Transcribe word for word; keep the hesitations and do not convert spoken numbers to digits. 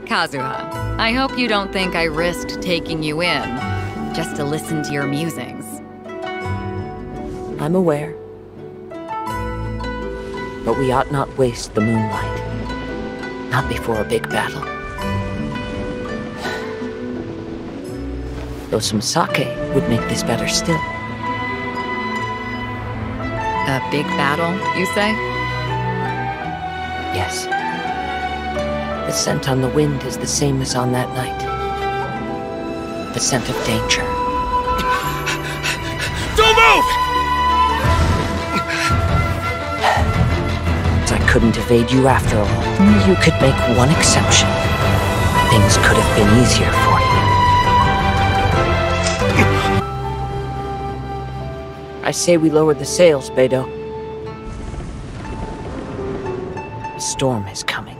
Kazuha, I hope you don't think I risked taking you in just to listen to your musings. I'm aware. But we ought not waste the moonlight. Not before a big battle. Though some sake would make this better still. A big battle, you say? Yes. The scent on the wind is the same as on that night. The scent of danger. Don't move! I couldn't evade you after all. You could make one exception. Things could have been easier for you. I say we lower the sails, Beidou. A storm is coming.